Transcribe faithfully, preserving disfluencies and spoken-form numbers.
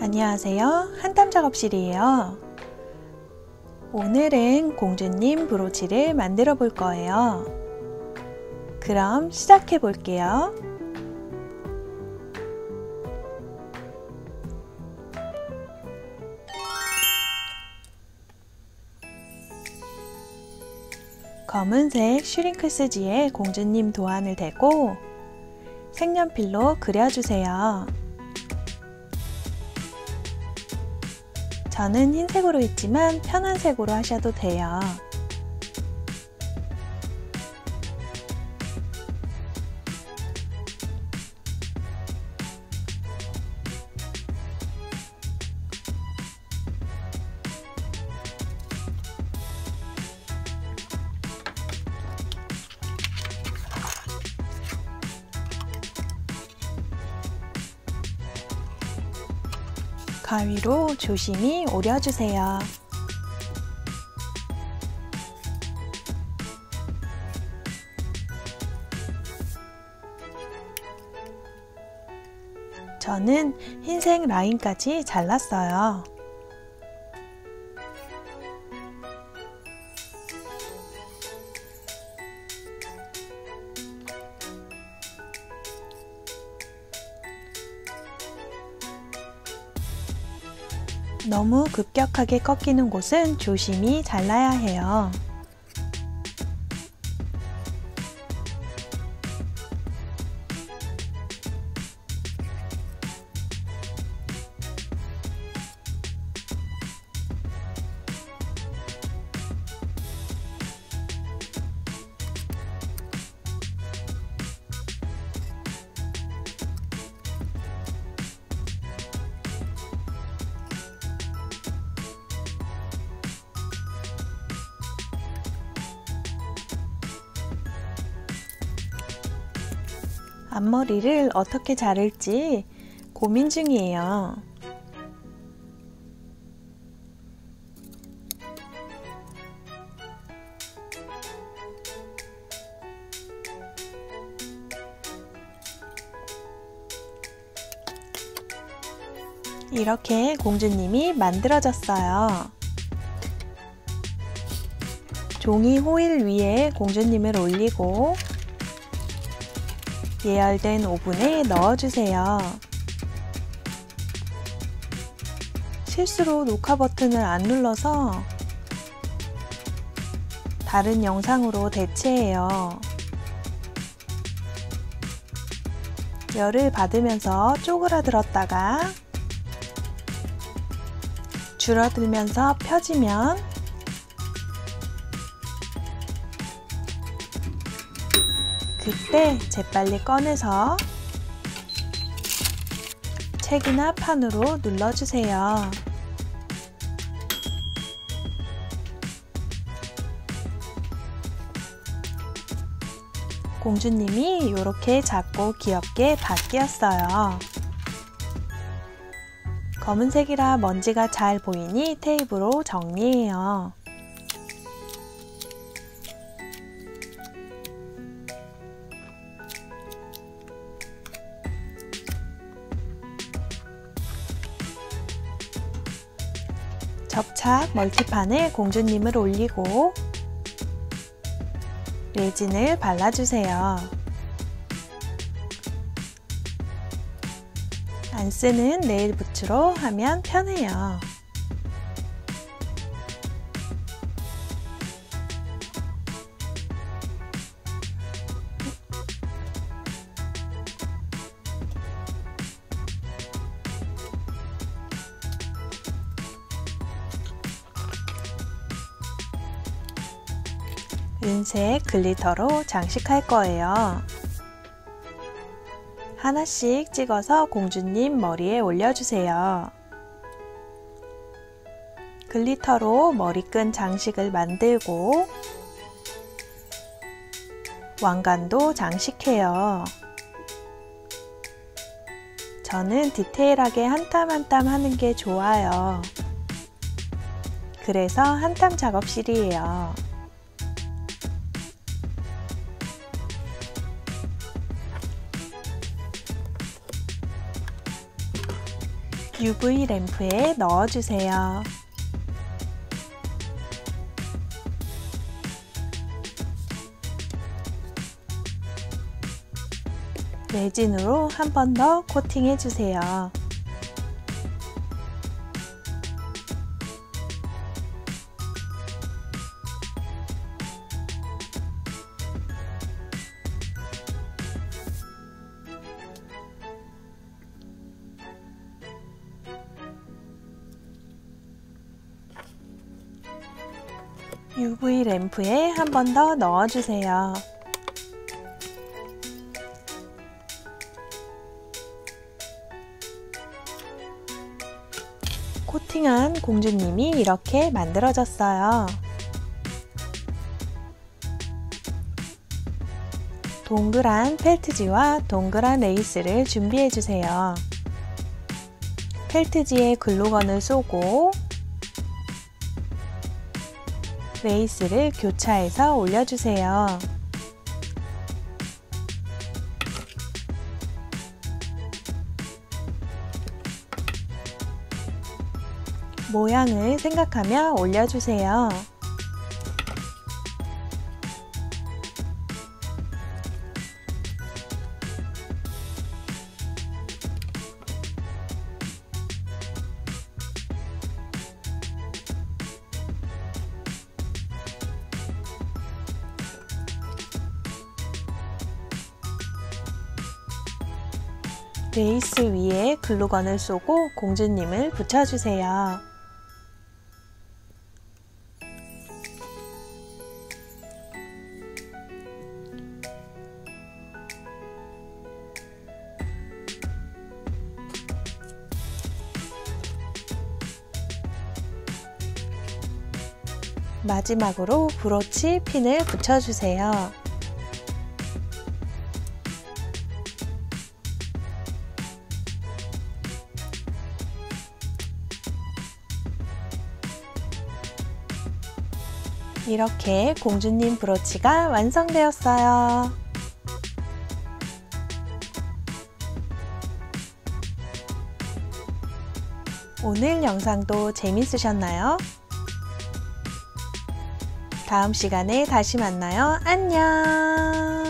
안녕하세요. 한땀 작업실이에요. 오늘은 공주님 브로치를 만들어 볼 거예요. 그럼 시작해 볼게요. 검은색 슈링크 스지에 공주님 도안을 대고 색연필로 그려주세요. 저는 흰색으로 했지만 편한 색으로 하셔도 돼요. 가위로 조심히 오려주세요. 저는 흰색 라인까지 잘랐어요. 너무 급격하게 꺾이는 곳은 조심히 잘라야 해요. 앞머리를 어떻게 자를지 고민 중이에요. 이렇게 공주님이 만들어졌어요. 종이 호일 위에 공주님을 올리고 예열된 오븐에 넣어주세요. 실수로 녹화 버튼을 안 눌러서 다른 영상으로 대체해요. 열을 받으면서 쪼그라들었다가 줄어들면서 펴지면 그때 재빨리 꺼내서 책이나 판으로 눌러주세요. 공주님이 이렇게 작고 귀엽게 바뀌었어요. 검은색이라 먼지가 잘 보이니 테이프로 정리해요. 접착 멀티판에 공주님을 올리고 레진을 발라주세요. 안 쓰는 네일붓으로 하면 편해요. 은색 글리터로 장식할 거예요. 하나씩 찍어서 공주님 머리에 올려주세요. 글리터로 머리끈 장식을 만들고 왕관도 장식해요. 저는 디테일하게 한 땀 한 땀 하는 게 좋아요. 그래서 한땀 작업실이에요. 유브이 램프에 넣어주세요. 레진으로 한 번 더 코팅해주세요. 유브이 램프에 한 번 더 넣어주세요. 코팅한 공주님이 이렇게 만들어졌어요. 동그란 펠트지와 동그란 레이스를 준비해주세요. 펠트지에 글루건을 쏘고 레이스를 교차해서 올려주세요. 모양을 생각하며 올려주세요. 레이스 위에 글루건을 쏘고 공주님을 붙여주세요. 마지막으로 브로치 핀을 붙여주세요. 이렇게 공주님 브로치가 완성되었어요. 오늘 영상도 재밌으셨나요? 다음 시간에 다시 만나요. 안녕!